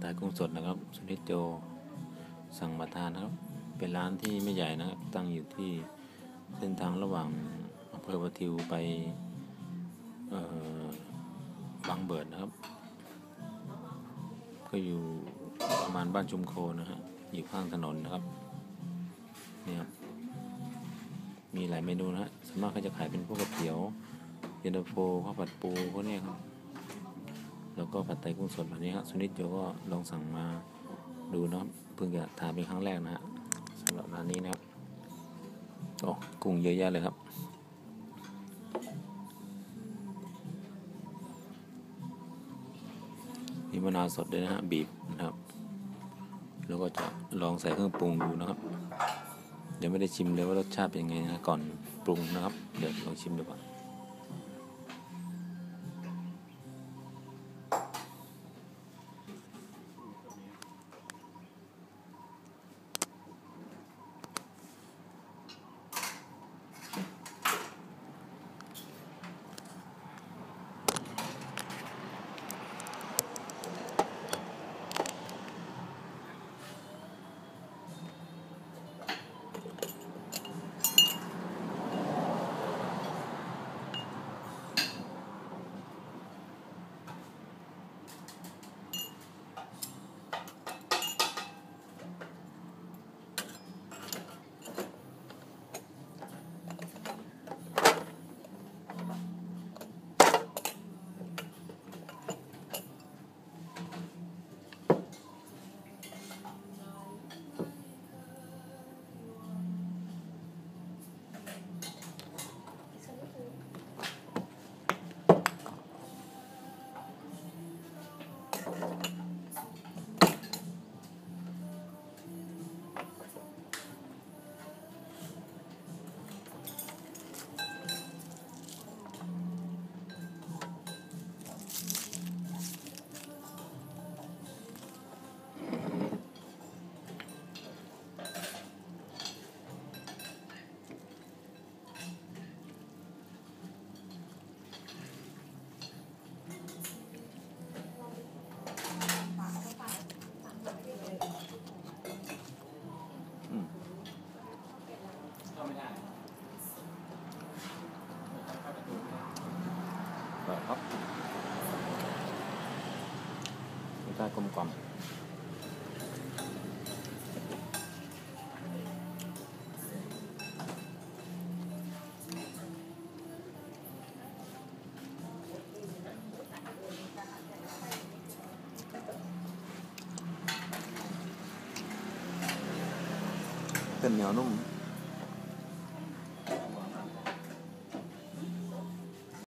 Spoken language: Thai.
ดไทยกุ้งสดนะครับสุนิจโจสั่งมาทานนะครับเป็นร้านที่ไม่ใหญ่นะครับตั้งอยู่ที่เส้นทางระหว่างอำเภอประทิวไปบางเบิดนะครับก็อยู่ประมาณบ้านชุมโคนะฮะอยู่ข้างถนนนะครับนี่ครับมีหลายเมนูนะฮะส่วนมากเขาจะขายเป็นพวกก๋วยเตี๋ยวเย็นตาโฟข้าวผัดปูพวกนี้ครับแล้วก็ผัดไทยกุ้งสดแบบนี้ครับสุนิจโจก็ลองสั่งมาดูนะครับเพิ่งจะทานเป็นครั้งแรกนะฮะสำหรับร้านนี้นะครับโอ้กุ้งเยอะแยะเลยครับมีมะนาวสดด้วยนะฮะบีบนะครับแล้วก็จะลองใส่เครื่องปรุงดูนะครับเดี๋ยวไม่ได้ชิมเลยว่ารสชาติเป็นยังไงนะก่อนปรุงนะครับเดี๋ยวลองชิมดูก่อนครับรสชาติกลมกล่อมเป็นเหนียวนุ่ม